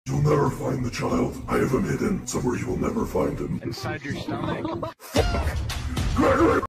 You'll never find the child. I have him hidden somewhere you will never find him. Inside your stomach. Gregory!